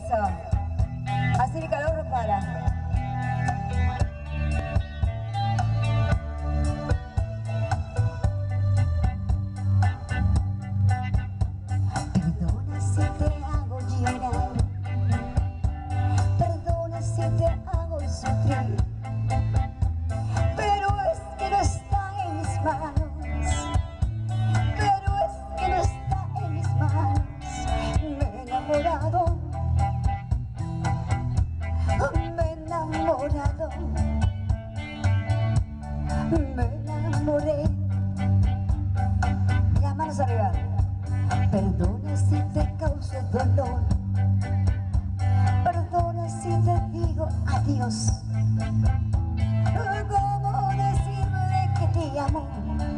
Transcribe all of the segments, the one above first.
Eso. Así el calor no para. Perdona si te hago llorar, perdona si te hago sufrir, pero es que no está en mis manos, pero es que no está en mis manos. Me he enamorado, me he enamorado, me enamoré. Las manos arriba. Perdona si te causo dolor, perdona si te digo adiós. ¿Cómo decirle que te amo?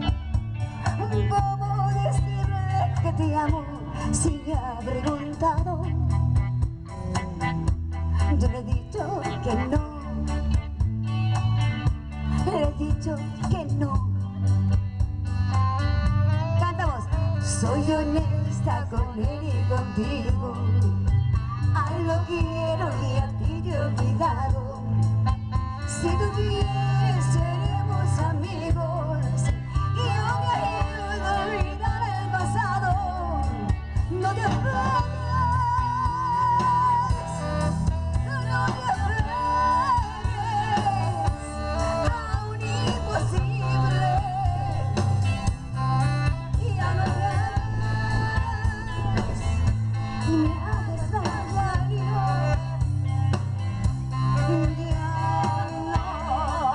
¿Cómo decirle que te amo? Si me ha preguntado, yo le he dicho que no, le he dicho que no. Cantamos. Soy honesta con él y contigo, a él lo quiero y a ti te he olvidado. Si tú quieres seremos amigos, y yo me ayudo a olvidar el pasado. No te aferres, no te aferres a un imposible. Ya no me haces daño, ya no.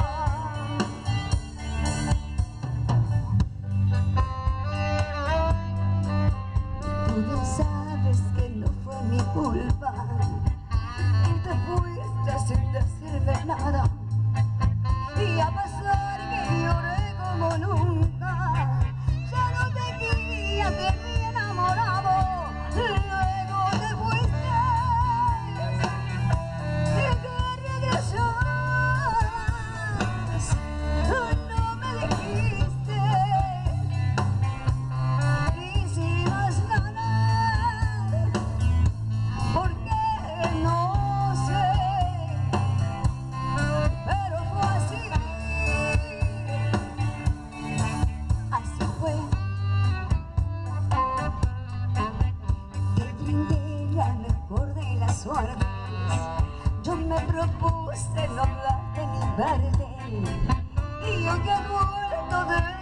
Tú ya sabes que no fue mi culpa y te fuiste sin decirme nada, y a pesar que lloré como nunca, ya no te quería, te vi enamorado. Luego te fuiste y que regresas, no me dijiste, y sin más nada, porque no sé, pero fue así, así fue. Te brindé la mejor de las suertes, yo me propuse no hablarte ni verte, y yo que he muerto de